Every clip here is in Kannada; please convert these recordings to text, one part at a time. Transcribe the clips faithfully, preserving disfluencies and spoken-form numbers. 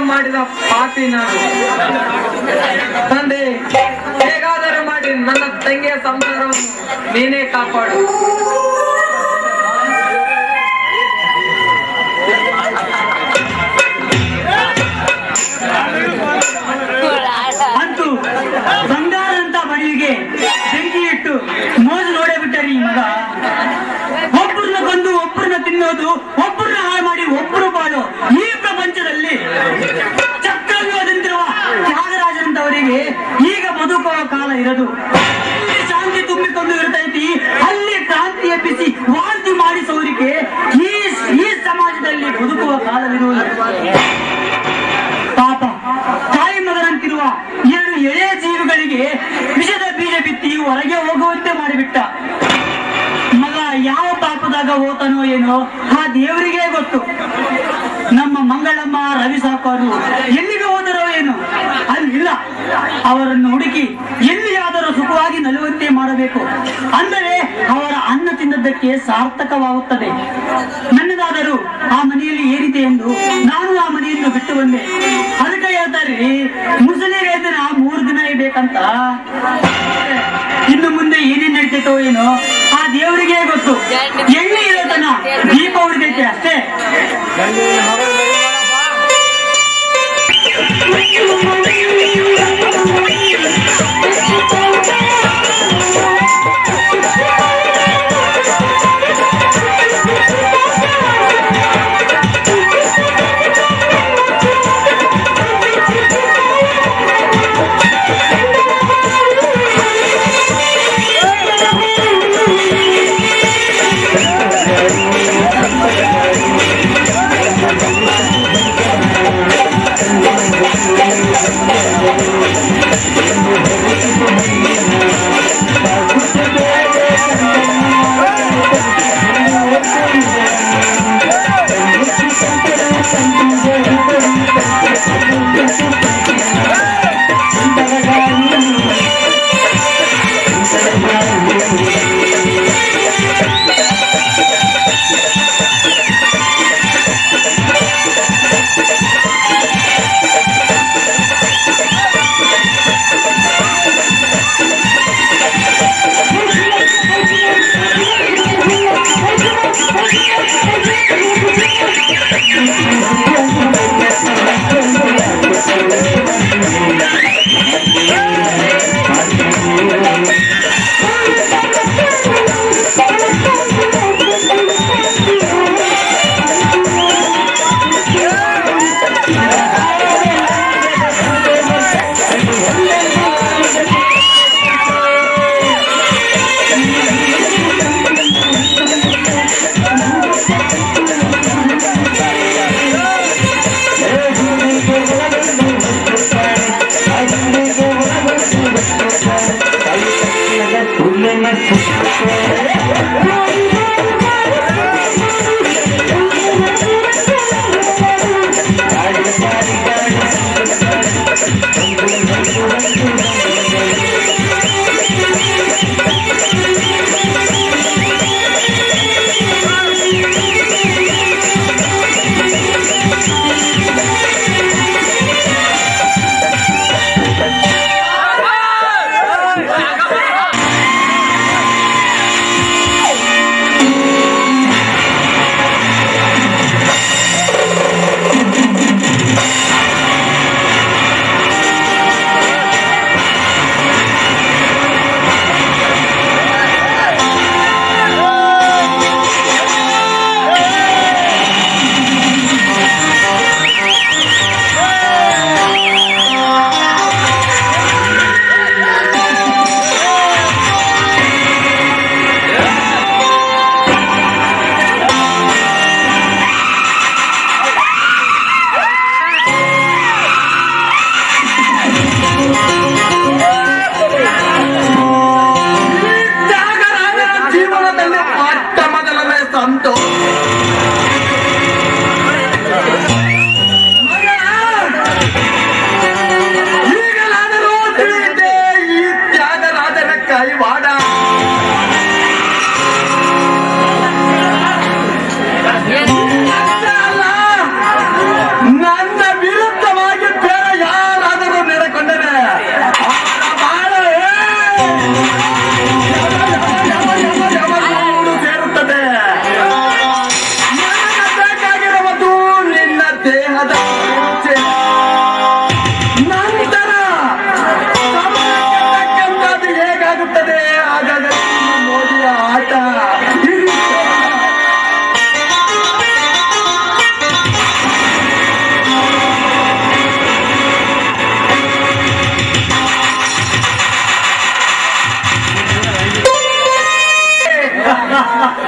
ಮಾಡಿದ ಪಾಪಿ ನಾನು. ತಂದೆ, ಹೇಗಾದರೂ ಮಾಡಿ ನನ್ನ ತಂಗಿಯ ಸಂಸಾರವನ್ನು ನೀನೇ ಕಾಪಾಡು. ಅಂತೂ ಬಂಗಾರಂತ ಮನೆಗೆ ಬೆಂಕಿ ಇಟ್ಟು ಮೋಜು ನೋಡೇ ಬಿಟ್ಟರಿ ಈ ಮಗ. ಒಬ್ಬರನ್ನ ಕೊಂದು ಒಬ್ಬರನ್ನ ತಿನ್ನೋದು, ಒಬ್ಬರನ್ನ ಹಾಳು ಮಾಡಿ ಒಬ್ಬರು ಬಾಳು ಈ ಪ್ರಪಂಚದಲ್ಲಿ ಚಕ್ರವ್ಯೂಹದಂತಿರುವ ತ್ಯಾಗರಾಜರಂತವರಿಗೆ ಈಗ ಬದುಕುವ ಕಾಲ ಇರದು. ಅಲ್ಲಿ ಶಾಂತಿ ತುಂಬಿಕೊಂಡು ಇರ್ತೈತಿ, ಅಲ್ಲಿ ಕ್ರಾಂತಿ ಎಬ್ಬಿಸಿ ವಾಂತಿ ಮಾಡಿಸೋರಿಗೆ ಈ ಈ ಸಮಾಜದಲ್ಲಿ ಬದುಕುವ ಕಾಲವಿರುವುದು. ಪಾಪ ತಾಯಿ ಮಗನಂತಿರುವ ಎರಡು ಎಳೆಯ ಜೀವಿಗಳಿಗೆ ವಿಷದ ಬೀಜ ಬಿತ್ತಿ ಹೊರಗೆ ಹೋಗುವಂತೆ ಮಾಡಿಬಿಟ್ಟ. ಮಗ ಯಾವ ಪಾಪದಾಗ ಹೋತನೋ ಏನೋ ಆ ದೇವರಿಗೆ ಗೊತ್ತು. ನಮ್ಮ ಮಂಗಳಮ್ಮ ರವಿ ಸಾಕೋರು ಎಲ್ಲಿಗೆ ಹೋದರೋ ಏನು ಅಲ್ಲಿಲ್ಲ. ಅವರನ್ನು ಹುಡುಕಿ ಎಲ್ಲಿಯಾದರೂ ಸುಖವಾಗಿ ನಲುವಂತೆ ಮಾಡಬೇಕು. ಅಂದರೆ ಅವರ ಅನ್ನ ತಿನ್ನದ್ದಕ್ಕೆ ಸಾರ್ಥಕವಾಗುತ್ತದೆ. ನನ್ನದಾದರೂ ಆ ಮನೆಯಲ್ಲಿ ಏನಿದೆ ಎಂದು ನಾನು ಆ ಮನೆಯನ್ನು ಬಿಟ್ಟು ಬಂದೆ. ಅದಕ್ಕೆ ಹೇಳ್ತಾರೆ, ಮುಸಲಿಗೆ ದಿನ ಮೂರು ದಿನ ಇರ್ಬೇಕಂತ. ಇನ್ನು ಮುಂದೆ ಏನೇನ್ ನಡೀತೈತೋ ಏನೋ ಆ ದೇವರಿಗೆ ಗೊತ್ತು. ಎಣ್ಣೆ ಇರೋತನ ದೀಪ ಉಳಿದೈತೆ ಅಷ್ಟೇ. Thank you.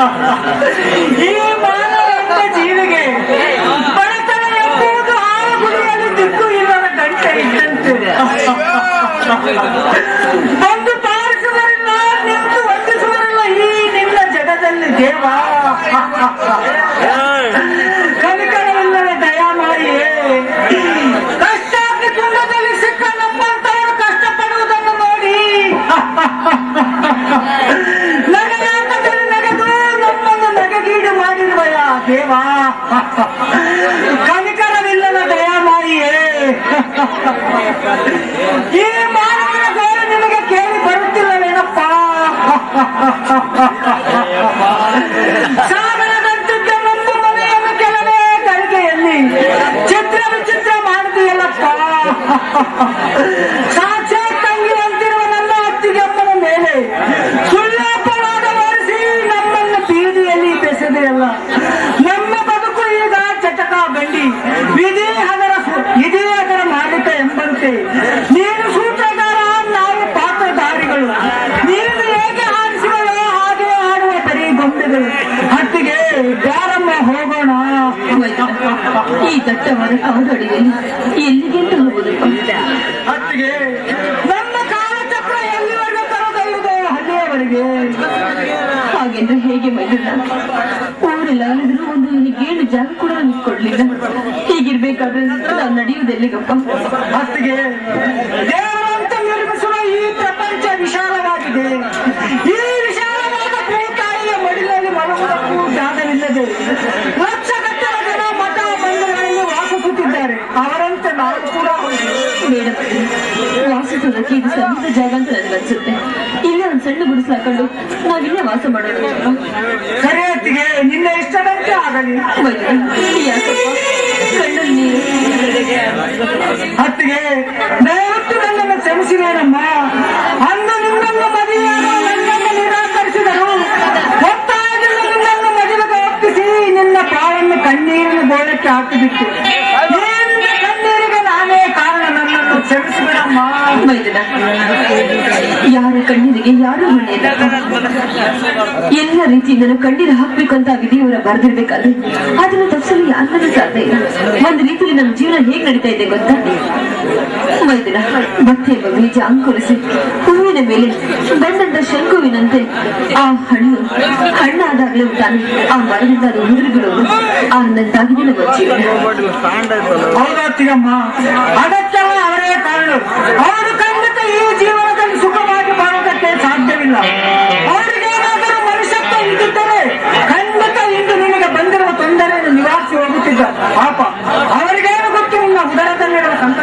ಈ ಮಾನವ ಎಂಬ ಜೀವಿಗೆ ಬಡತನ ಎಂಬುದು ಆರು ಗುಡಿಯಲ್ಲಿ ದಿಕ್ಕು ಇಲ್ಲದ ಗಂಟೆ ಇದ್ದಂತೆ. ಒಂದು ತಾರಿಸುವರಿಲ್ಲ, ನಿಂತು ವಂದಿಸುವರಿಲ್ಲ ಈ ನಿನ್ನ ಜಗದಲ್ಲಿ ದೇವ. ಕನಿಕರವಿಲ್ಲದ ದಯಾಮಾರಿಯೇ, ಕಷ್ಟಾಗ್ನಿ ಕುಂಡದಲ್ಲಿ ಸಿಕ್ಕ ನಮ್ಮಂತವರು ಕಷ್ಟಪಡುವುದನ್ನು ನೋಡಿ ನಗೆಯಾಟದಲ್ಲಿ ನಗೆದು ನಮ್ಮನ್ನು ನಗೆಗೀಡು ಮಾಡಿರುವಯ ದೇವ. ಕನಿಕರವಿಲ್ಲದ ದಯಾಮಾರಿಯೇ, ಈ ಮಾನವನ ಗೋಳು ನಿಮಗೆ ಕೇಳಿ ಬರುತ್ತಿಲ್ಲವೇನಪ್ಪ? ಸಾಗರದಂತಿದ್ದ ನಮ್ಮ ಮನೆಯನ್ನು ಕೆಲವೇ ಗಳಿಗೆಯಲ್ಲಿ ಚಿತ್ರ ವಿಚಿತ್ರ ಮಾಡಿದೆಯಲ್ಲಪ್ಪ. ಸಾಕ್ಷಾತ್ ತಂಗಿ ಅಂತಿರುವ ನನ್ನ ಅತ್ತಿಗೆಮ್ಮನ ಮೇಲೆ ಸುಳ್ಳಾಪವಾದ ಹೊರಿಸಿ ನಮ್ಮನ್ನು ಬೀದಿಯಲ್ಲಿ ಬೆಸೆದೆಯಲ್ಲ. ನಮ್ಮ ಬದುಕು ಈಗ ಚಟಕ ಗಂಡಿ, ವಿಧಿ ಅದರ ಇದೇ ಅದರ ಮಾಲೀಕ ಎಂಬಂತೆ. ನೀನು ಸೂತ್ರಧಾರ, ನಾವು ಪಾತ್ರಧಾರಿಗಳು. ನೀನು ಹೇಗೆ ಆಡಿಸುವೋ ಹಾಗೆ ಆಡುವ ಬರೀ ಗೊಂಬೆಗಳು. ಹತ್ತಿಗೆ ಯಾರಮ್ಮ ಹೋಗೋಣ? ಈ ದಟ್ಟವಾದ ಕಾಡುಗಳಿಗೆ ಎಲ್ಲಿಗೆಂದು ಹೋಗುವುದಪ್ಪ? ಹತ್ತಿಗೆ ನಮ್ಮ ಕಾಲಚಕ್ರ ಎಲ್ಲಿವರೆಗೂ ತರದಲ್ಲದೆ ಹಳ್ಳಿಯವರೆಗೆ. ಹಾಗೆಂದ್ರೆ ಹೇಗೆ ಮೈದಲ್ಲ? ಊರೆಲ್ಲ ಅಲ್ಲಿದ್ರು ಒಂದು ಗೇಣು ಜಾಗ ಕೂಡ ನಮಗೆ ಕೊಡ್ಲಿಲ್ಲ. ಹೀಗಿರ್ಬೇಕಾದ್ರೆ ನಾವು ನಡೆಯುವುದೆಲ್ಲಿಗಪ್ಪ? ಹತ್ತಿಗೆ ದೇವರಂತ ನಿರ್ಮಿಸುವ ಈ ಪ್ರಪಂಚ ವಿಶಾಲವಾಗಿದೆ. ಈ ವಿಶಾಲವಾದ ಭೂತಾಯಿಯ ಮಡಿಲಲ್ಲಿ ಮಲಗುವುದಕ್ಕೂ ಜಾಗವಿಲ್ಲದೆ ಲಕ್ಷಗಟ್ಟಲೆ ಜನ ಮಠ ಮಂದಿರಗಳಲ್ಲಿ ವಾಸಿಸುತ್ತಿದ್ದಾರೆ. ಅವರಂತೆ ನಾವು ಕೂಡ ಬೇಡ, ವಾಸಿಸೋದಕ್ಕೆ ಇದು ಸಣ್ಣದ ಜಾಗ ಅಂತ ನನಗನ್ಸುತ್ತೆ. ಇಲ್ಲೇ ಒಂದ್ ಸಣ್ಣ ಗುಡಿಸಲು ಹಾಕೊಂಡು ನಾವಿಲ್ಲೇ ವಾಸ ಮಾಡೋಣ. ಸರಿ ಹೊತ್ತಿಗೆ ನಿನ್ನ ಇಷ್ಟದಂತೆ ಆಗಲಿ. ಯಾಕಪ್ಪ ಕಣ್ಣಲ್ಲಿ ನೀರು? ಹತ್ತಿಗೆ ದಯವಿಟ್ಟು ನನ್ನನ್ನು ಕ್ಷಮಿಸಿದೇನಮ್ಮ. ಅಂದು ನಿನ್ನನ್ನು ಮದುವೆಯಾಗಲು ನನ್ನನ್ನು ನಿರಾಕರಿಸಿದರು. ಒತ್ತಾಯದಿಂದ ನಿನ್ನನ್ನು ಮದುವೆಗೆ ಒಪ್ಪಿಸಿ ನಿನ್ನ ಪ್ರಾಣನ್ನು ಕಣ್ಣೀರಿನ ಗೋಳಕ್ಕೆ ಹಾಕಿಬಿಟ್ಟು ನಿನ್ನ ಕಣ್ಣೀರಿಗೆ ನಾನೇ ಕಾರಣ. ನನ್ನನ್ನು ಕ್ಷಮಿಸಿಬಿಡಮ್ಮ. ಮೈದನ, ಯಾರ ಕಣ್ಣೀರಿಗೆ ಯಾರು ಹೊಣೆಯಿಲ್ಲ. ಎಲ್ಲ ರೀತಿಯಿಂದಲೂ ಕಣ್ಣೀರು ಹಾಕ್ಬೇಕಂತ ವಿಧಿಯವರ ಬರೆದಿರ್ಬೇಕಾದ್ರೆ ಅದನ್ನು ತಪ್ಪಿಸಲು ಯಾರನ್ನೂ ಸಾಧ್ಯ ಇಲ್ಲ. ಒಂದು ರೀತಿಯಲ್ಲಿ ನಮ್ಮ ಜೀವನ ಹೇಗ್ ನಡೀತಾ ಇದೆ ಗೊತ್ತಾ? ಮೈದನ, ಭಕ್ತಿ ಎಂಬ ಬೀಜ ಅಂಕುರಿಸಿ ಹೂವಿನ ಮೇಲೆ ಬಂದಂತ ಶಂಕುವಿನಂತೆ ಆ ಹಣ್ಣು ಹಣ್ಣಾದಾಗಲೇ ತಾನೆ ಆ ಮರದಿಂದ ಅದು ಉದುರಿ ಬಿಡುವುದು. ಆನಂದಾಗಿದೆ ನಮ್ಮ ಜೀವನ. ಹೌದಾತಿಗಮ್ಮ, ಅದಕ್ಕೆಲ್ಲ ಅವರೇ ಕಾರಣ. ಅವರು ಖಂಡಿತ ಈ ಜೀವನದಲ್ಲಿ ಸುಖವಾಗಿ ಬಾಳುವುದಕ್ಕೆ ಸಾಧ್ಯವಿಲ್ಲ. ಅವರಿಗೇನಾದರೂ ಮನುಷ್ಯತ್ವ ಇದ್ದಿದ್ದರೆ ಖಂಡಿತ ಇಂದು ನಿಮಗೆ ಬಂದಿರುವ ತೊಂದರೆಯನ್ನು ನಿವಾರಿಸಿ ಹೋಗುತ್ತಿದ್ದ. ಪಾಪ ಅವರಿಗೇನು ಗೊತ್ತು ನಿನ್ನ ಉದರದಲ್ಲಿರುವ ಸಂಕಟ.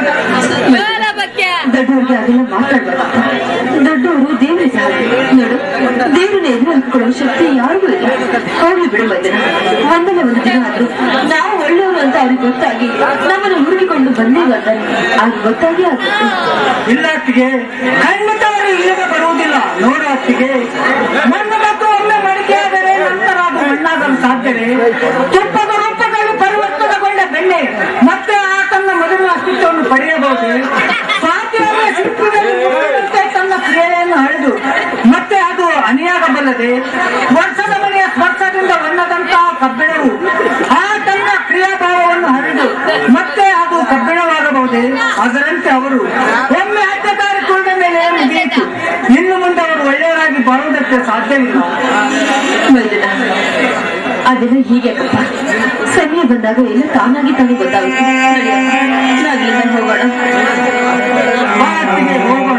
ದೊಡ್ಡವರಿಗೆ ಅದೆಲ್ಲ ಮಾತಾಡ್ಬಾರ್ದು. ದೊಡ್ಡವರು ದೇವರಿಗೆ ಹಾಗೆ ನೋಡು. ದೇವರನ್ನ ಎದುರು ಹಾಕಿಕೊಳ್ಳುವ ಶಕ್ತಿ ಯಾರಿಗೂ ಇಲ್ಲ. ಹೋಗ್ಲಿ ಬಿಡು ಮೈದನ, ಒಂದಲ್ಲ ಒಂದು ದಿನ ಆದ್ರೂ ನಾವು ಒಳ್ಳೆಯವರು ಅಂತ ಅವ್ರಿಗೆ ಗೊತ್ತಾಗಿ ನಮ್ಮನ್ನು ಹುಡುಕಿಕೊಂಡು ಬಂದೇ ಬರ್ತಾರೆ. ಆಗ ಗೊತ್ತಾಗಿ ಆಗುತ್ತೆ. ಇಲ್ಲ ಅತ್ತಿಗೆ, ಖಂಡಿತ ಅವರು ಇಲ್ಲಿಗೆ ಬರುವುದಿಲ್ಲ. ನೋಡು ಅತ್ತಿಗೆ, ನನ್ನ ಮತ್ತು ಒಮ್ಮೆ ಮಡಿಕೆಯಾದರೆ ನಂತರ ಅದು ಮಣ್ಣಾಗಲು ಸಾಧ್ಯವೇ? ತುಪ್ಪದ ರೂಪದಲ್ಲಿ ಪರಿವರ್ತನೆಗೊಂಡ ಬೆಣ್ಣೆ ಮತ್ತೆ ಆ ತನ್ನ ಮೊದಲಿನ ಅಸ್ತಿತ್ವವನ್ನು ಪಡೆಯಬಹುದು. ಸಾಧ್ಯವಾದ ಸಿಕ್ಕಿದಲ್ಲಿ ತನ್ನ ಕ್ರಿಯೆಯನ್ನು ಹಳೆದು ಮತ್ತೆ ಅದು ಅನಿಯಾಗಬಲ್ಲದೆ. ವರ್ಷದ ಮನೆಯ ಸ್ಪರ್ಶದಿಂದ ಬಣ್ಣದಂತಹ ಕಬ್ಬಿಣವು ಆ ತನ್ನ ಕ್ರಿಯಾಭಾವವನ್ನು ಹರಿದು ಮತ್ತೆ ಅದು ಕಬ್ಬಿಣವಾಗಬಹುದೇ? ಅದರಂತೆ ಅವರು ಒಮ್ಮೆ ಅಡ್ಡದಾರಿ ಕುಳಿದ ಮೇಲೆ ಮುಗಿಯಿತು. ಇನ್ನು ಮುಂದೆ ಅವರು ಒಳ್ಳೆಯವರಾಗಿ ಬರುವುದಕ್ಕೆ ಸಾಧ್ಯವಿಲ್ಲ. ಅದೆಲ್ಲ ಹೀಗೆಪ್ಪ, ಸಮಯ ಬಂದಾಗ ಎಲ್ಲ ತಾನಾಗಿ ತಾನೇ ಗೊತ್ತಾಗುತ್ತೆ. ನಾವಿಲ್ಲಿಂದ ಹೋಗೋಣ. ಮಾತಿಗೆ ಹೋಗೋಣ.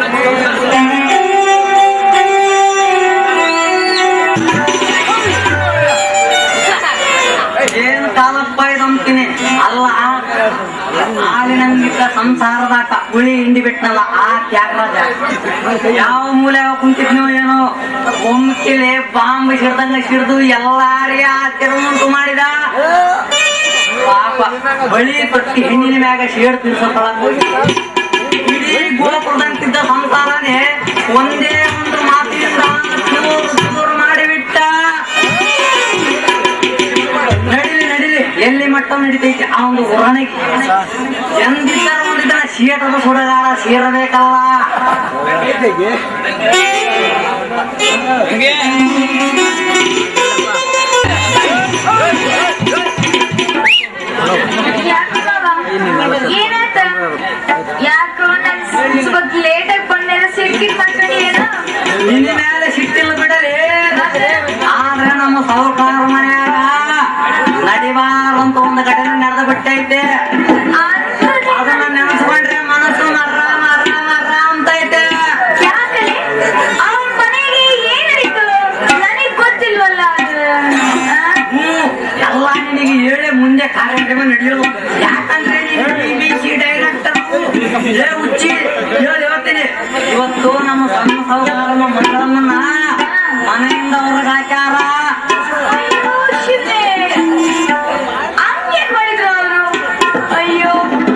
ಏನ್ ಕಾಲಪ್ಪ ಇದಂತೀನಿ ಅಲ್ಲ. ಹಾಲಿನಂಗಿದ್ದ ಸಂಸಾರದಾಟ ಉಳಿ ಹಿಂಡಿ ಬಿಟ್ನಲ್ಲ ಆ ತ್ಯಾಗರಾಜ. ಯಾವ ಮೂಲೆ ಕುಂತಿದ್ನೋ ಏನೋ ಒಮ್ಕಿಲೆ ಬಾಂಬ್ ಸಿಡ್ದಂಗ ಸಿಡ್ದು ಎಲ್ಲಾರಿಗೆ ಆ ತಿರುಮುಂಟು ಮಾಡಿದ. ಪಾಪ ಬಳಿ ತೊಟ್ಟಿ ಹೆಣ್ಣಿನ ಮ್ಯಾಗ ಶೇಡ್ ತಿರ್ಸತ್ತಳ. ಇಡೀ ಗೋಪುರದಂತಿದ್ದ ಸಂಸಾರನೇ ಒಂದೇ ಒಂದು ಮಾತಿನಿಂದ ಚೂರು ಮಾಡಿಬಿಟ್ಟ. ನಡಿಲಿ ನಡಿಲಿ ಎಲ್ಲಿ ಮಟ್ಟ ನಡಿತೈತಿ ಆ ಒಂದು ಹೊರಣೆಗೆ. ಎಂದಿದ್ದ ನೋಡಿದ ಶೀಟದ ಸುಡಗಾರ ಸೇರಬೇಕಲ್ಲ. ಕಾರ್ಯಕ್ರಮ ನಡೆಯೋದು. ಯಾಕಂದ್ರೆ ನೀನು ಬಿ ಬಿ ಸಿ ಡೈರೆಕ್ಟರ್ ಹುಚ್ಚಿ ಹೇಳ್ತೀನಿ. ಇವತ್ತು ನಮ್ಮ ಸಣ್ಣ ಸಹೋದರನ ಮಂಗಳಮ್ಮನ್ನ ಮನೆಯಿಂದ ಹೊರಗೆ ಹಾಕ್ಯಾರ. ಹಂಗೇನ್ ಮಾಡಿದ್ರು ಅವರು? ಅಯ್ಯೋ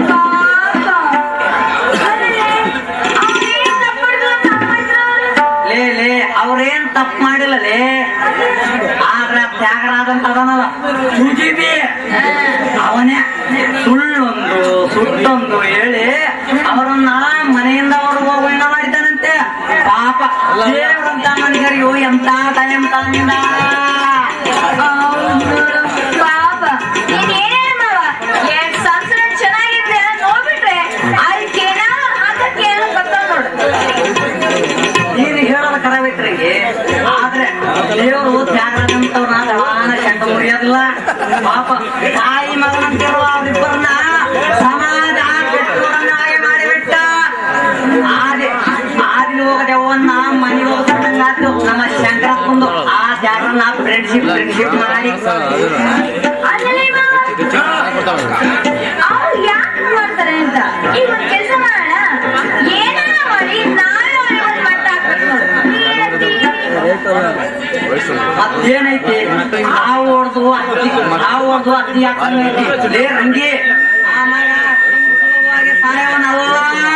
ಲೇ ಲೇ ಅವ್ರೇನ್ ತಪ್ಪು ಮಾಡಿಲ್ಲ ಲೇ. ಆದ್ರೆ ತ್ಯಾಗರಾದಂತ ಅದನಲ್ಲ ಸುಜಿಬಿ ಅವನೇ ಸುಳ್ಳೊಂದು ಸುಟ್ಟೊಂದು ಹೇಳಿ ಅವರನ್ನ ಮನೆಯಿಂದ ಹೊರಗೆ ಹೋಗೋಣ ಮಾಡಿದ್ದಾನಂತೆ. ಪಾಪ ದೇವರಂತ ಮನೆಗರಿಗೂ ಎಂತ ಟೈಮ್ ತಂದ. ಪಾಪ ನೀನೇನ ಮಾವ ಎರಡ್ ಸಂಸಾರ ಚೆನ್ನಾಗಿದ್ರೆ ನೋಡ್ಬಿಟ್ರೆ ಅದಕ್ಕೇನ ಅದಕ್ಕೇನ ಗೊತ್ತ ನೋಡು. ನೀನು ಹೇಳೋದು ಕರಬೇಕ್ರಿಗೆ. ಆದ್ರೆ ದೇವರು ತ್ಯಾಗರಾದಂತವ್ರನ್ನ ದವಾನ ಶಂಕ ಮುರಿಯೋದಿಲ್ಲ. ಪಾಪ ತಾಯಿ ಮಗನಂತಿರುವ ಅವರಿಬ್ಬರನ್ನ ಸಮಾಜ ಕೆಟ್ಟವರನ್ನಾಗಿ ಮಾಡಿಬಿಟ್ಟ. ಆದಿ ಆದಿ ಹೋಗದೆವನ್ನ ಮನೆ ಹೋಗ್ತಕ್ಕಂಗಾತು ನಮ್ಮ ಶಂಕರಪ್ಪಂದು. ಆ ತ್ಯಾಗರನ್ನ ಫ್ರೆಂಡ್ಶಿಪ್ ಫ್ರೆಂಡ್ಶಿಪ್ ಮಾಡಿ ಅವ್ರು ಯಾಕೆ ಮಾಡ್ತಾರೆ ಅಂತ ಈಗ ಒಂದ್ ಕೆಲಸ ಮಾಡೋಣ. ಏನಾರ ಮಾಡಿ ನಾವೇ ಅವ್ರಿಗೆ ಒಂದ್ ಮಟ್ಟ ಹಾಕ್ಬೇಕು ನೋಡು. ಮತ್ತೇನೈತಿ ಹಾವು ಹೊಡೆದು ಅತ್ತಿ ಹಾವು ಹೊಡೆದು ಅತ್ತಿ ಹಾಕಂಗೈತಿ ಲೇ ರಂಗಿ. ಆಮೇಲೆ ಸಾಯವನಲ್ಲ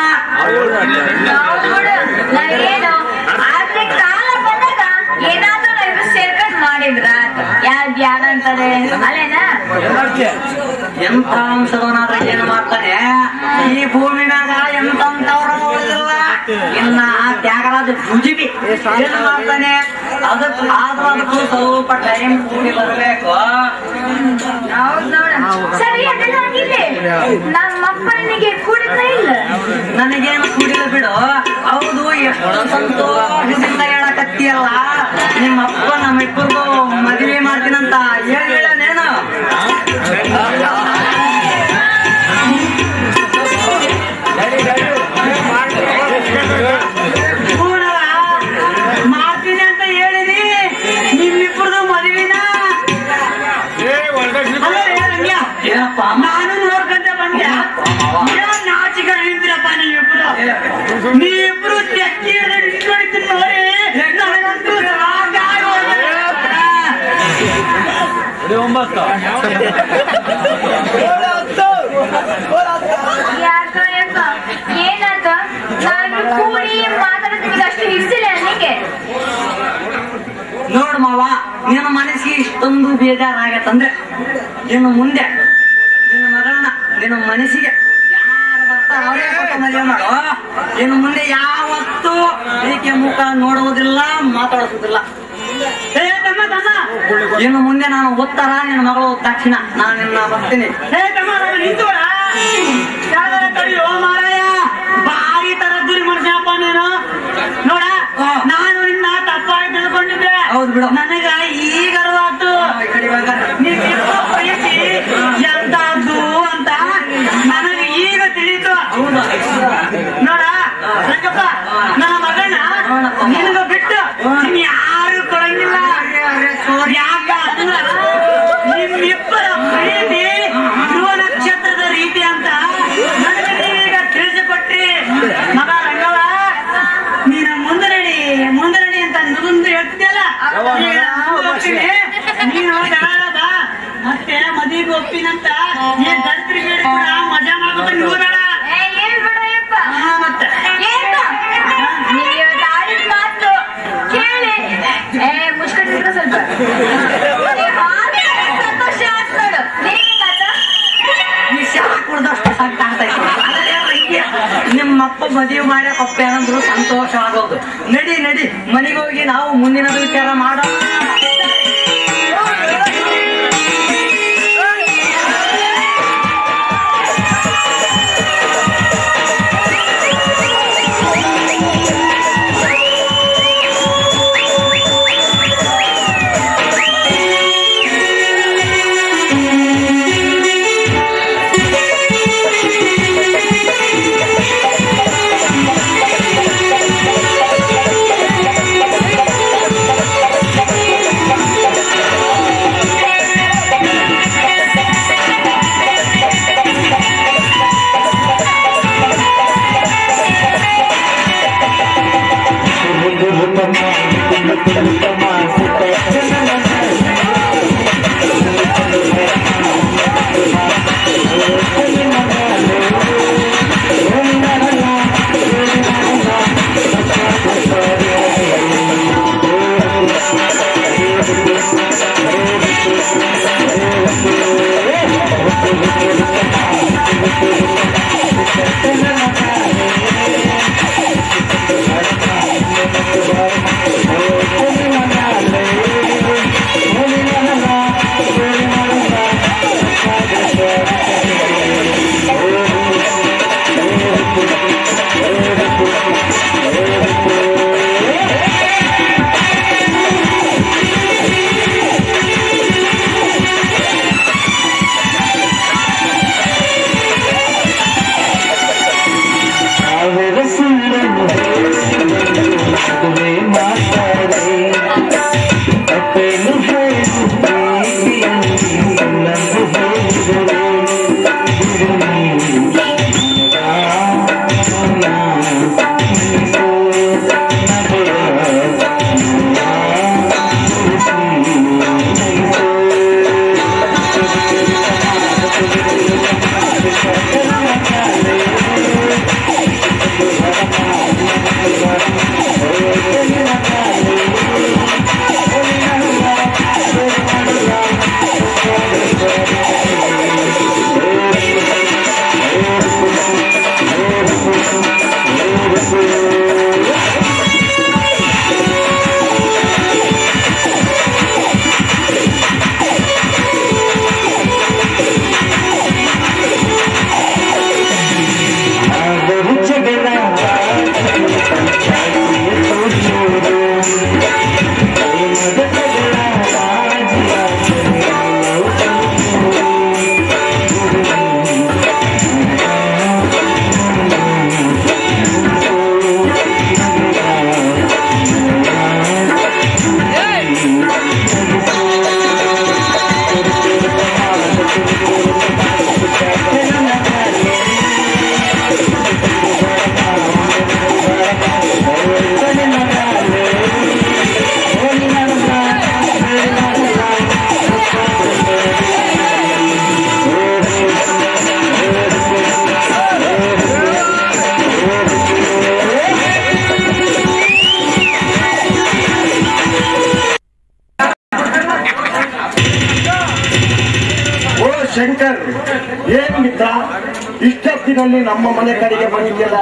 ನಾವೇನು ಆದ್ರೆ ಕಾಲ ಬಂದಾಗ ಏನಾದ್ರೂ ನಾವಿಬ್ರು ಸೇರ್ಕೊಂಡು ಮಾಡಿದ್ರ ಯಾರು ಬ್ಯಾಡ ಅಂತಾರೆ ಅಲ್ಲೇನಾ? ಎಂತ ಅಂಶದವನಾದ್ರೆ ಏನು ಮಾಡ್ತಾನೆ ಈ ಭೂಮಿ ಮ್ಯಾಗ ಎಂತವ್ರ ನೋಡಿದಿಲ್ಲ. ಇನ್ನ ಆ ತ್ಯಾಗರಾಜ ಭುಜಿಬಿ ಏನು ಮಾಡ್ತಾನೆ ಅದಕ್ ಆದ್ರೂ ಅದಕ್ಕೂ ಸ್ವಲ್ಪ ಟೈಮ್ ಕೂಡಿ ಬರ್ಬೇಕು. ಹೌದ್ ನೋಡ. ಸರಿ ಅದೆಲ್ಲ ಆಗಿರ್ಲಿ. ನಮ್ಮಪ್ಪನಿಗೆ ಕುಡಿತ ಇಲ್ಲ. ನನಗೇನು ಕುಡಿದ ಬಿಡು. ಹೌದು ಎಷ್ಟು ಸಂತೋಷದಿಂದ ಹೇಳಕತ್ತಿಯಲ್ಲ. ನಿಮ್ಮಪ್ಪ ನಮ್ಮಿಬ್ಬರಿಗೂ ಮದುವೆ ಮಾಡ್ತೀನಂತ ಹೇಳಿನೇನು? ಮಾಡ್ತೀನಿ ಅಂತ ಹೇಳಿರಿ. ನಿಮ್ಮಿಬ್ಬರದು ಮದುವಿನ ಏನಪ್ಪ ನಾನು ನೋಡ್ಕೊಂತ ಬಂದೆ. ನಾಚಿಕ ನಿಂತಿರಪ್ಪ ನೀವಿಬ್ರು. ನೀವಿಬ್ರು ತೆಕ್ಕಿ ಹಿಡಿದು ನೋಡಿ ನನಗಂತೂ ಯಾಕ ಯಪ್ಪ ಏನಾತ? ನಾನು ಕೂಡಿ ಮಾತಾಡೋದಕ್ಕೆ ಅಷ್ಟು ಹಿಡಿಸಿಲ್ಲ ನನಗೆ. ನೋಡ್ ಮಾವ, ನಿನ್ನ ಮನಸ್ಸಿಗೆ ಇಷ್ಟೊಂದು ಬೇಜಾರಾಗತ್ತಂದ್ರೆ ಇನ್ನು ಮುಂದೆ ನಿನ್ನ ಮಗಳನ್ನ ನಿನ್ನ ಮನಸ್ಸಿಗೆ ಯಾರು ಬರ್ತಾರ ಅವರೇ ಕೊಟ್ಟು ಮದುವೆ ಮಾಡು. ಇನ್ನು ಮುಂದೆ ಯಾವತ್ತೂ ಈಕೆ ಮುಖ ನೋಡುವುದಿಲ್ಲ, ಮಾತಾಡೋದಿಲ್ಲ. ಹೇ ತಮ್ಮ ತಮ್ಮ, ಇನ್ನು ಮುಂದೆ ನಾನು ಉತ್ತರ, ನಿನ್ನ ಮಗಳು ದಕ್ಷಿಣ. ನಾನು ನಿನ್ನ ಬರ್ತೀನಿ. ಹೇ ತಮ್ಮ ನಾನು ನಿಂತೋಡ ಕಳಿಯೋ ಮಾರಾಯ. ಬಾರಿ ತರದ್ದುರಿ ಮನುಷ್ಯಪ್ಪ ನೀನು. ನೋಡ ನಾನು ನಿನ್ನ ತಪ್ಪಾಗಿ ತಿಳ್ಕೊಂಡಿದ್ದೆ. ಹೌದು ಬಿಡು. ನನಗ ಈಗ ಅರ್ವಾತು ನೀವಿಬ್ಬರು ಪ್ರೀತಿ ಎಂತದ್ದು ಅಂತ ನನಗೆ ಈಗ ತಿಳಿತು. ಹೌದು ನೋಡ ರಂಗಪ್ಪ, ನನ್ನ ಮಗನ ನಿನಗ ಬಿಟ್ಟು ನೀನ್ ಯಾರು ಕೊಡಂಗಿಲ್ಲ. ಯಾಕ ಅಂದ್ರೆ ನಿಮ್ಮಿಬ್ಬರ ಪ್ರೀತಿ ಧ್ರುವ ನಕ್ಷತ್ರದ ರೀತಿ ಅಂತ ನನಗೆ ನೀವೀಗ ತಿಳಿಸಿಕೊಟ್ರಿ. ಮಗ ರಂಗವ, ನೀನು ಮುಂದೆ ನಡಿ ಮುಂದೆ ನಡಿ ಅಂತ ನುಗುಂದು ಹೇಳ್ತಿದ್ಯಲ್ಲ, ನೀನು ಜಗಳದ ಮತ್ತೆ ಮದುವೆಗೆ ಒಪ್ಪಿನಂತ ನೀನ್ ದರಿದ್ರಿ ಬೇಡ ಕೂಡ ಮಜಾ ಮಾಡ್ಬೇಕು ನೀವು ಬೇಡ. ಏನ್ ಬಿಡಯಪ್ಪ ಮತ್ತೆ ಏನು ನೀವು ಆಡಿದ ಮಾತು ಕೇಳಿ ಏ ಮುಚ್ಕೊಂಡಿದ್ರು ಸ್ವಲ್ಪ ಸಂತೋಷ ಆಯ್ತು ನೋಡು. ಈ ಶಾಕ್ ಕುಡ್ದಷ್ಟು ಸಾಕಾಗ್ತೈತಿ. ನಿಮ್ಮಪ್ಪ ಮದುವೆ ಮಾಡಿ ಪಪ್ಪೆ ಅಂದ್ರು ಸಂತೋಷ ಆಗೋದು. ನಡಿ ನಡಿ ಮನೆಗೆ ಹೋಗಿ ನಾವು ಮುಂದಿನ ವಿಚಾರ ಮಾಡೋಣ. ಶಂಕರ್, ಏನ್ ಮಿತ್ರ ಇಷ್ಟೊತ್ತಿನಲ್ಲಿ ನಮ್ಮ ಮನೆ ಕಡೆಗೆ ಬಂದಿದೆಯಲ್ಲ?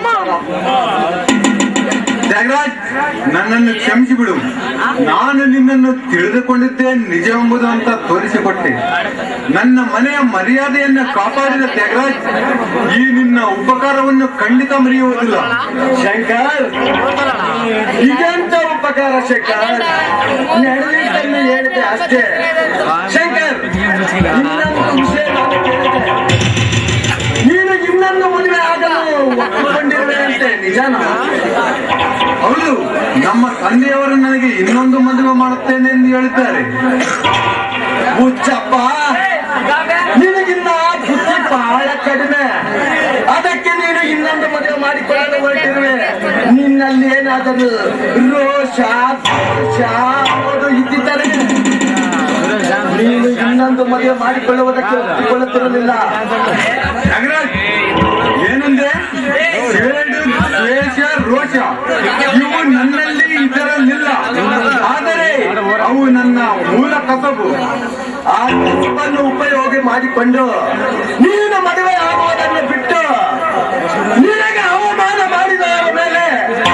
ತ್ಯಾಗರಾಜ್, ನನ್ನನ್ನು ಕ್ಷಮಿಸಿ ಬಿಡು. ನಾನು ನಿನ್ನನ್ನು ತಿಳಿದುಕೊಂಡಿದ್ದೆ ನಿಜವೆಂಬುದು ಅಂತ ತೋರಿಸಿಕೊಟ್ಟೆ. ನನ್ನ ಮನೆಯ ಮರ್ಯಾದೆಯನ್ನ ಕಾಪಾಡಿದ ತ್ಯಾಗರಾಜ್, ಈ ನಿನ್ನ ಉಪಕಾರವನ್ನು ಖಂಡಿತ ಮರೆಯುವುದಿಲ್ಲ. ಶಂಕರ್, ಇದೆಂತ ಉಪಕಾರ ಶಂಕರ್? ನಡೆದಿದ್ದನ್ನು ಹೇಳಿದೆ ಅಷ್ಟೇ. ಶಂಕರ್, ಇನ್ನೊಂದು ವಿಷಯ ನಾನು ಕೇಳಿದೆ. ನೀನು ಇನ್ನೊಂದು ಮದುವೆ ಆಗಲು ಒಪ್ಪಿಕೊಂಡಿರುವೆ ಅಂತೆ, ನಿಜಾನ? ಹೌದು, ನಮ್ಮ ತಂದೆಯವರು ನನಗೆ ಇನ್ನೊಂದು ಮದುವೆ ಮಾಡುತ್ತೇನೆ ಎಂದು ಹೇಳಿದ್ದಾರೆ. ಹುಚ್ಚಪ್ಪ, ನಿನಗಿನ್ನ ಬುದ್ಧಿ ಬಹಳ ಕಡಿಮೆ. ಅದಕ್ಕೆ ನೀನು ಇನ್ನೊಂದು ಮದುವೆ ಮಾಡಿಕೊಳ್ಳಲು ಹೊರಟಿರುವೆ. ನಿನ್ನಲ್ಲಿ ಏನಾದರೂ ರೋಷ ದೋಷ ಅದು ಇದ್ದಿದ್ದರೆ ನೀನು ಇನ್ನೊಂದು ಮದುವೆ ಮಾಡಿಕೊಳ್ಳುವುದಕ್ಕೆ ಒಪ್ಪಿಕೊಳ್ಳುತ್ತಿರಲಿಲ್ಲ. ನಾಗರಾಜ್, ಏನಂದ್ರೆ ಸೇಡು, ದ್ವೇಷ, ರೋಷ ಇವು ನನ್ನಲ್ಲಿ ಇದರಲ್ಲಿಲ್ಲ. ಆದರೆ ಅವು ನನ್ನ ಮೂಲ ಕಸಬು. ಆ ಕಸಬನ್ನು ಉಪಯೋಗ ಮಾಡಿಕೊಂಡು ನೀನು ಮದುವೆ ಆಗುವುದನ್ನು ಬಿಟ್ಟು ನಿನಗೆ ಅವಮಾನ ಮಾಡಿದ ಮೇಲೆ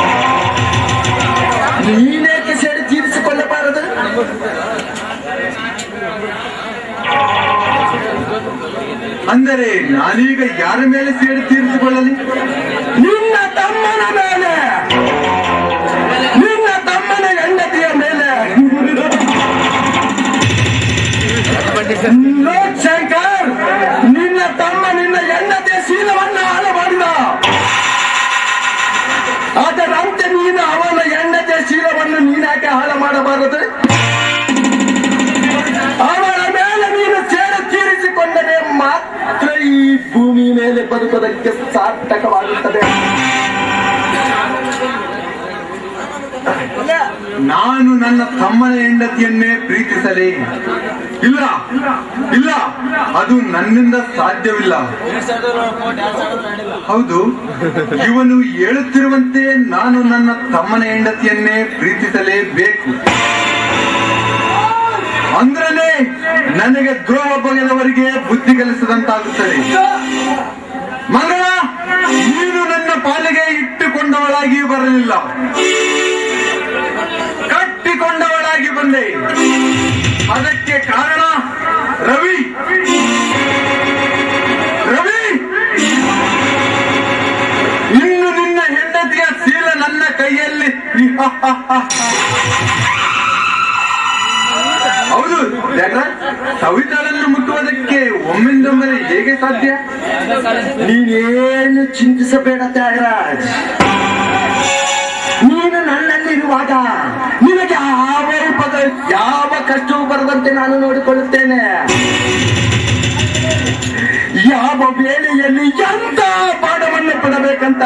ನೀನೇಕೆ ಸೇರಿ ತೀರಿಸಿಕೊಳ್ಳಬಾರದು? ಅಂದರೆ ನಾನೀಗ ಯಾರ ಮೇಲೆ ಸೇರಿ ತೀರಿಸಿಕೊಳ್ಳಲಿ? ನಿನ್ನ ತಮ್ಮನ ಮೇಲೆ, ನಿನ್ನ ತಮ್ಮನ ಹೆಂಡತಿಯ ಮೇಲೆ. ನೋಡ್ ಶಂಕರ್, ನಿನ್ನ ತಮ್ಮ ನಿನ್ನ ಹೆಂಡತಿಯ ಶೀಲವನ್ನ ಹಾಳು ಮಾಡಿದ. ಅದರಂತೆ ನೀನು ಅವನ ಹೆಂಡತಿಯ ಶೀಲವನ್ನು ನೀನಾಕೆ ಹಾಳು ಮಾಡಬಾರದು? ಅವಳ ಮೇಲೆ ನೀನು ಸೇಡು ತೀರಿಸಿಕೊಂಡರೆ ಮಾತ್ರ ಈ ಭೂಮಿ ಮೇಲೆ ಬದುಕೋದಕ್ಕೆ ಸಾರ್ಥಕವಾಗುತ್ತದೆ. ನಾನು ನನ್ನ ತಮ್ಮನ ಹೆಂಡತಿಯನ್ನೇ ಪ್ರೀತಿಸಲೇ ಇಲ್ಲ, ಇಲ್ಲ, ಅದು ನನ್ನಿಂದ ಸಾಧ್ಯವಿಲ್ಲ. ಹೌದು, ಇವನು ಹೇಳುತ್ತಿರುವಂತೆ ನಾನು ನನ್ನ ತಮ್ಮನ ಹೆಂಡತಿಯನ್ನೇ ಪ್ರೀತಿಸಲೇಬೇಕು. ಅಂದ್ರೇ ನನಗೆ ದ್ರೋಹ ಬಗೆದವರಿಗೆ ಬುದ್ಧಿ ಕಲಿಸದಂತಾಗುತ್ತದೆ. ಮಂಗಳ, ನೀನು ನನ್ನ ಪಾಲಿಗೆ ಇಟ್ಟುಕೊಂಡವಳಾಗಿ ಬರಲಿಲ್ಲ, ಕಟ್ಟಿಕೊಂಡವಳಾಗಿ ಬಂದೆ. ಅದಕ್ಕೆ ಕಾರಣ ರವಿ. ರವಿ, ಇನ್ನು ನಿನ್ನ ಹೆಂಡತಿಯ ಶೀಲ ನನ್ನ ಕೈಯಲ್ಲಿ. ಹೌದು, ಸವಿತಾಳನ್ನು ಮುಟ್ಟುವುದಕ್ಕೆ ಒಮ್ಮಿಂದೊಮ್ಮೆಲೆ ಹೇಗೆ ಸಾಧ್ಯ? ನೀನೇನು ಚಿಂತಿಸಬೇಡ ತ್ಯಾಗರಾಜ್. ನೀನು ನನ್ನಲ್ಲಿರುವಾಗ ನಿನಗೆ ಯಾವ ಉಪದ ಯಾವ ಕಷ್ಟವೂ ಬರದಂತೆ ನಾನು ನೋಡಿಕೊಳ್ಳುತ್ತೇನೆ. ಯಾವ ವೇಳೆಯಲ್ಲಿ ಎಂತ ಪಾಠವನ್ನು ಕೊಡಬೇಕಂತ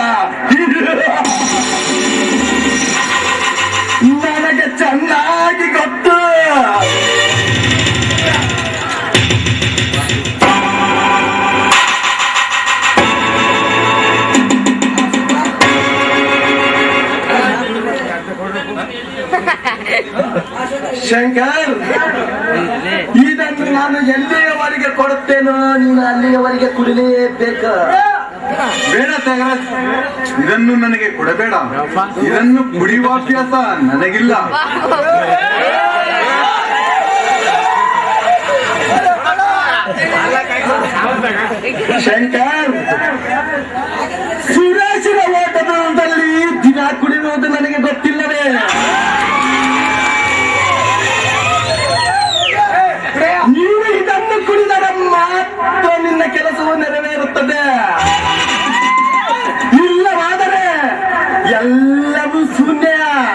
ನನಗೆ ಚೆನ್ನಾಗಿ ಗೊತ್ತು. ಶಂಕರ್, ಇದನ್ನು ನಾನು ಎಲ್ಲಿಯವರೆಗೆ ಕೊಡುತ್ತೇನೋ ನೀನು ಅಲ್ಲಿಯವರೆಗೆ ಕುಡಿಲೇಬೇಕು. ಬೇಡ ತ್ಯಾಗರಾಜ್, ಇದನ್ನು ನನಗೆ ಕೊಡಬೇಡ. ಇದನ್ನು ಕುಡಿಯುವ ಅಭ್ಯಾಸ ನನಗಿಲ್ಲ. ಶಂಕರ್, ಸುರೇಶಿನ ಓಟದಲ್ಲಿ ದಿನ ಕುಡಿಯುವುದು ನನಗೆ ಗೊತ್ತಿಲ್ಲವೇ? ನೀನು ಇದನ್ನು ಕುಡಿದರೆ ಮಾತ್ರ ನಿನ್ನ ಕೆಲಸವು ನೆರವೇರುತ್ತದೆ. ಇಲ್ಲವಾದರೆ ಎಲ್ಲವೂ ಶೂನ್ಯ.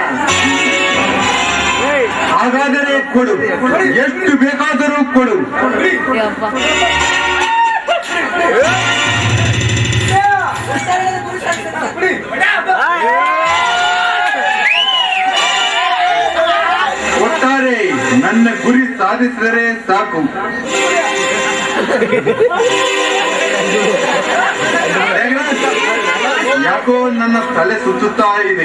ಹಾಗಾದರೆ ಕೊಡು, ಎಷ್ಟು ಬೇಕಾದರೂ ಕೊಡು. ಒಟ್ಟಾರೆ ನನ್ನ ಗುರಿ ಸಾಧಿಸಿದರೆ ಸಾಕು. ಯಾಕೋ ನನ್ನ ತಲೆ ಸುತ್ತುತ್ತಾ ಇದೆ.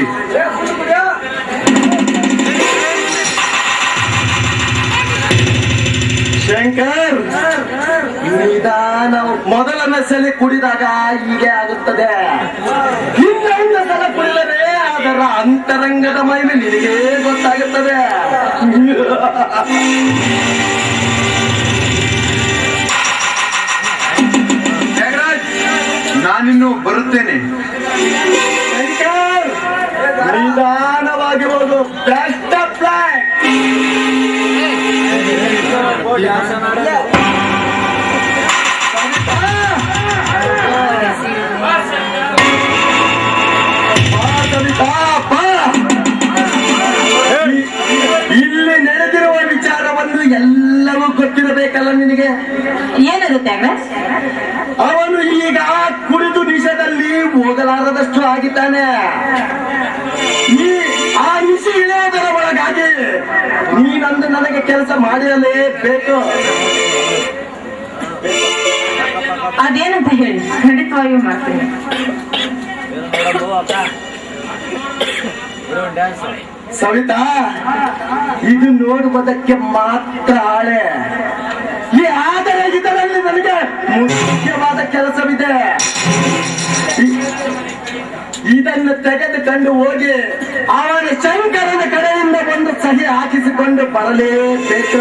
ಶಂಕರ್, ನಿಧಾನ. ಮೊದಲನೇ ಸಲ ಕುಡಿದಾಗ ಹೀಗೆ ಆಗುತ್ತದೆ. ಇನ್ನೊಂದು ಸಲ ಕುಡಿದರೆ ಅದರ ಅಂತರಂಗದ ಮಹಿಮೆ ನಿನಗೆ ಗೊತ್ತಾಗುತ್ತದೆ. ನಾನಿನ್ನು ಬರುತ್ತೇನೆ. ಶಂಕರ್, ನಿಧಾನವಾಗಿ ಹೋಗು. Best of luck. ಇಲ್ಲಿ ನಡೆದಿರುವ ವಿಚಾರವನ್ನು ಎಲ್ಲವೂ ಗೊತ್ತಿರಬೇಕಲ್ಲ ನಿನಗೆ? ಏನದು ತ್ಯಾಗರಾಜ್? ಅವನು ಈಗ ಕುಡಿದು ನಿಶದಲ್ಲಿ ಹೋಗಲಾರದಷ್ಟು ಆಗಿದ್ದಾನೆ. ಈ ಆ ನಿಶೆ ಇಳಿಯೋದರ ಒಳಗಾಗಿ ನೀನಂದು ನನಗೆ ಕೆಲಸ ಮಾಡಿರಲೇಬೇಕು. ಅದೇನಂತ ಹೇಳಿ, ಖಂಡಿತವಾಗಿಯೂ ಮಾಡ್ತೀನಿ. ಸವಿತಾ, ಇದು ನೋಡುವುದಕ್ಕೆ ಮಾತ್ರ ಹಾಳೆ. ಈ ಆದರೆ ಇದರಲ್ಲಿ ನನಗೆ ಮುಖ್ಯವಾದ ಕೆಲಸವಿದೆ. ಇದನ್ನು ತೆಗೆದುಕೊಂಡು ಹೋಗಿ ಅವನ ಶಂಕರನ ಕಡೆಯಿಂದ ಒಂದು ಸಹಿ ಹಾಕಿಸಿಕೊಂಡು ಬರಲೇಬೇಕು.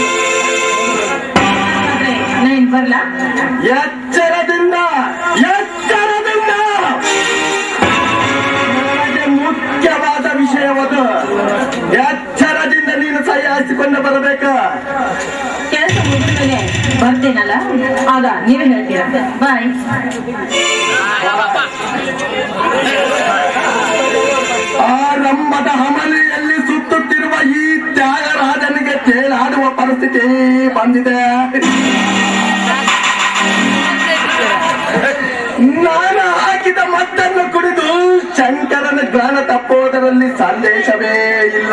ನಾನು ಬರ್ಲಾ? ಎಚ್ಚರದಿಂದ ಎಚ್ಚರದಿಂದ ನನಗೆ ಮುಖ್ಯವಾದ ವಿಷಯವದು. ಎಚ್ಚರದಿಂದ ನೀನು ಸಹಿ ಹಾಕಿಸಿಕೊಂಡು ಬರಬೇಕು. ಕೆಲಸ ಮುಗಿದ ಮೇಲೆ ಬರ್ತೇನಲ್ಲ, ಆಗ ನೀವೇ ಹೇಳ್ತೀರಾ. ಬಾಯ್. ಆರಂಭದ ಹಮಲಿಯಲ್ಲಿ ಸುತ್ತುತ್ತಿರುವ ಈ ತ್ಯಾಗರಾಜನಿಗೆ ತೇಲಾಡುವ ಪರಿಸ್ಥಿತಿ ಬಂದಿದೆ. ನಾನು ಹಾಕಿದ ಮತ್ತನ್ನು ಕುಡಿದು ಶಂಕರನ ಜ್ಞಾನ ತಪ್ಪುವುದರಲ್ಲಿ ಸಂದೇಶವೇ ಇಲ್ಲ.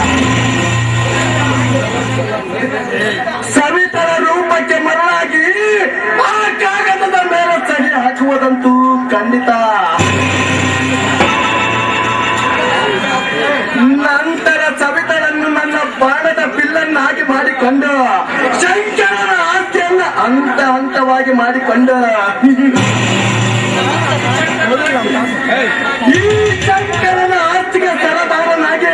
ಸವಿತರ ರೂಪಕ್ಕೆ ಮರಳಾಗಿ ಆ ಕಾಗದದ ಮೇಲೆ ಸಹಿ ಹಾಕುವುದಂತೂ ಖಂಡಿತ. ನಂತರ ಸವಿತರನ್ನು ನನ್ನ ಬಾಣದ ಬಿಲ್ಲನ್ನಾಗಿ ಮಾಡಿಕೊಂಡು ಶಂಕರನ ಆಸ್ತಿಯನ್ನ ಹಂತ ಹಂತವಾಗಿ ಮಾಡಿಕೊಂಡು ಈ ಶಂಕರನ ಆಸ್ತಿಗೆ ಸರದಾರನಾಗಿ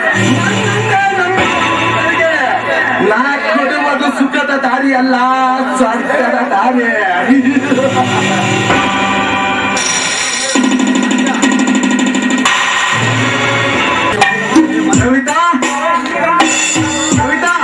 ನಾ ಕೊಡುವುದು ಸುಖದ ದಾರಿ ಅಲ್ಲ, ಸ್ವರ್ಗದ ದಾರಿ. ಕವಿತಾ ಕವಿತಾ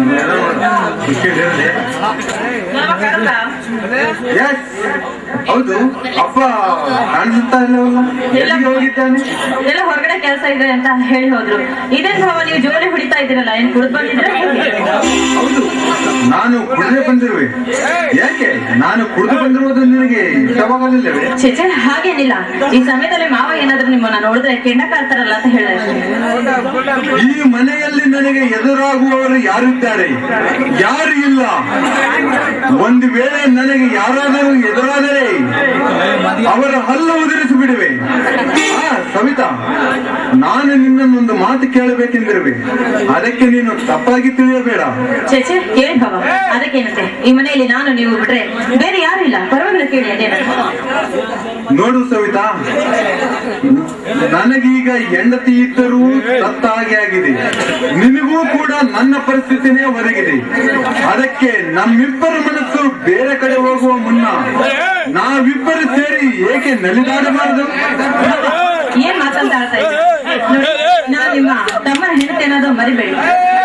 ಎಸ್ ಹೌದು. ಅಪ್ಪ ಕಾಣಿಸ್ತಾ ಇಲ್ಲವಲ್ಲ, ಎಲ್ಲಿಗೆ ಹೋಗಿದ್ದಾನೆ? ಎಲ್ಲ ಹೊರಗಡೆ ಕೆಲಸ ಇದೆ ಅಂತ ಹೇಳಿ ಹೋದ್ರು. ಇದೇನ್ ಭಾವ ನೀವು ಜೋಲಿ ಹೊಡಿತಾ ಇದ್ದೀರಲ್ಲ, ಏನ್ ಕುಡಿದ್ ಬಂದಿದ್ರೆ? ಹೌದು, ನಾನು ಕುಡಿದೇ ಬಂದಿರುವೆ. ಯಾಕೆ ನಾನು ಕುಡಿದು ಬಂದಿರುವುದು ನಿನಗೆ ಇಷ್ಟವಾಗಲಿಲ್ಲವೇ? ಚೇಚೆ ಹಾಗೇನಿಲ್ಲ. ಈ ಸಮಯದಲ್ಲಿ ಮಾವ ಏನಾದ್ರೂ ನಿಮ್ಮನ್ನ ನೋಡಿದ್ರೆ ಕೆಂಡ ಕಾಡ್ತಾರಲ್ಲ ಅಂತ ಹೇಳಿದ್ರೆ. ಈ ಮನೆಯಲ್ಲಿ ನನಗೆ ಎದುರಾಗುವವರು ಯಾರಿದ್ದಾರೆ? ಯಾರು ಇಲ್ಲ. ಒಂದು ವೇಳೆ ನನಗೆ ಯಾರಾದರೂ ಎದುರಾದರೆ ಅವರ ಹಲ್ಲು ಉದುರಿಸಿ ಬಿಡುವೆ. ಆ ಸವಿತಾ, ನಾನು ನಿನ್ನನ್ನೊಂದು ಮಾತು ಕೇಳಬೇಕೆಂದಿರುವೆ, ಅದಕ್ಕೆ ನೀನು ತಪ್ಪಾಗಿ ತಿಳಿಯಬೇಡ. ಚೇಚೆ ಕೇಳಿ ಭಾವ, ಅದಕ್ಕೇನಂತೆ? ಈ ಮನೆಯಲ್ಲಿ ನಾನು ನೀವು ಬಿಟ್ರೆ ಬೇರೆ ಯಾರು ಇಲ್ಲ, ಪರವಾಗಿಲ್ಲ ಕೇಳಿ. ಅದೇನ ನೋಡು ಸವಿತಾ, ನನಗೀಗ ಹೆಂಡತಿ ಇದ್ದರೂ ಸತ್ತ ಹಾಗೆ ಆಗಿದೆ. ನಿನಗೂ ಕೂಡ ನನ್ನ ಪರಿಸ್ಥಿತಿನೇ ಒದಗಿದೆ. ಅದಕ್ಕೆ ನಮ್ಮಿಬ್ಬರ ಮನಸ್ಸು ಬೇರೆ ಕಡೆ ಹೋಗುವ ಮುನ್ನ ನಾವಿಬ್ಬರು ಸೇರಿ ಏಕೆ ನಲಿದಾಡಬಾರದು? ಏನ್ ಮಾತಾಡ್ತಾ ಇದ್ದೀರಿ? ನಾನು ನಿಮ್ಮ ತಮ್ಮನ ಹೆಂಡತಿ ಅನ್ನೋದು ಮರಿಬೇಡಿ.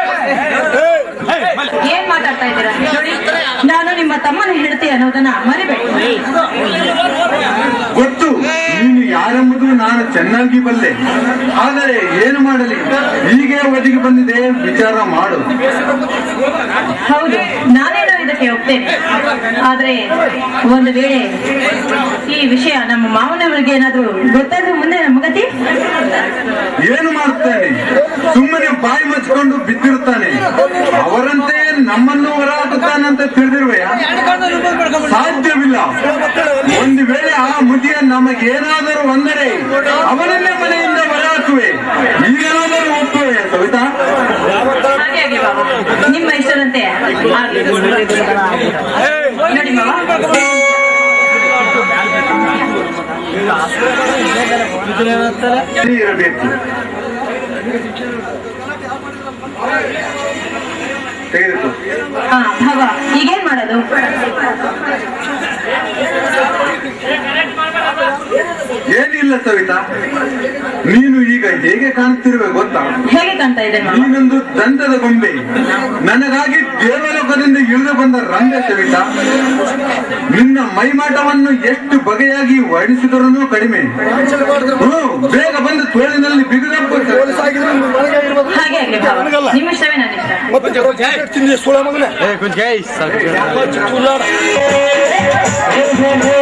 ಏನ್ ಮಾತಾಡ್ತಾ ಇದ್ದೀರಾ? ನೋಡಿ, ನಾನು ನಿಮ್ಮ ತಮ್ಮನ ಹೆಂಡತಿ ಅನ್ನೋದನ್ನ ಮರಿಬೇಡಿ. ಗೊತ್ತು ನೀನು ಯಾರೆಂಬುದು ನಾನು ಚೆನ್ನಾಗಿ ಬಲ್ಲೆ. ಆದರೆ ಏನು ಮಾಡಲಿ, ಹೀಗೆ ಒದಗಿ ಬಂದಿದೆ, ವಿಚಾರ ಮಾಡು. ಹೌದು, ನಾನೇನೋ ಇದಕ್ಕೆ ಒಪ್ತೇನೆ. ಆದ್ರೆ ಒಂದು ವೇಳೆ ಈ ವಿಷಯ ನಮ್ಮ ಮಾವನವರಿಗೆ ಏನಾದ್ರೂ ಗೊತ್ತಾದ್ರೂ ಮುಂದೆ ನಮ್ಮ ಗತಿ ಏನು ಮಾಡುತ್ತಾನೆ? ಸುಮ್ಮನೆ ಬಾಯಿ ಮಚ್ಕೊಂಡು ಬಿದ್ದಿರುತ್ತಾನೆ. ಅವರಂತೆ ನಮ್ಮನ್ನು ಹೊರ ಹಾಕುತ್ತಾನಂತ ತಿಳಿದಿರುವೆಯ? ಸಾಧ್ಯವಿಲ್ಲ. ಒಂದು ವೇಳೆ ಆ ಮುದಿಯ ನಮಗೇನಾದರೂ ಅಂದರೆ ಅವನನ್ನೇ ಮನೆಯಿಂದ ಹೊರ ಹಾಕುವೆ. ಈಗೇನಾದರೂ ಒಪ್ಪುವೆ ಸವಿತಾ? ಹಾಗೆ ಆಗ್ಲಿ ಬಾಬು, ನಿಮ್ಮ ಇಷ್ಟದಂತೆ ಆಗ್ಲಿ. ನೋಡಿ ಮಾವ, ಇರಬೇಕು. ತೆಗೆದುಕೋ. ಹಾ ಭಾವ, ಈಗೇನ್ ಮಾಡೋದು? ಏನಿಲ್ಲ ಸವಿತಾ, ನೀನು ಈಗ ಹೇಗೆ ಕಾಣ್ತಿರುವೆ ಗೊತ್ತಾ? ಹೇಗೆ ಕಾಣ್ತಾ ಇದೆ ಮಾವ? ನೀನೊಂದು ದಂತದ ಗೊಂಬೆ, ನನಗಾಗಿ ದೇವಲೋಕದಿಂದ ಇಳಿದು ಬಂದ ರಂಗ ಸವಿತಾ. ನಿನ್ನ ಮೈಮಾಟವನ್ನು ಎಷ್ಟು ಬಗೆಯಾಗಿ ವರ್ಣಿಸಿದರೂ ಕಡಿಮೆ. ಹ್ಮ್, ಬೇಗ ಬಂದು ತೋಳಿನಲ್ಲಿ ಬಿಗಿದಪ್ಪ. ಹಾಗೆ ಆಗ್ಲಿ ಭಾವ, ನಿಮ್ಮ ಇಷ್ಟವೇ ನನ್ನ ಇಷ್ಟ. ಸುಳ ಮಗನೇ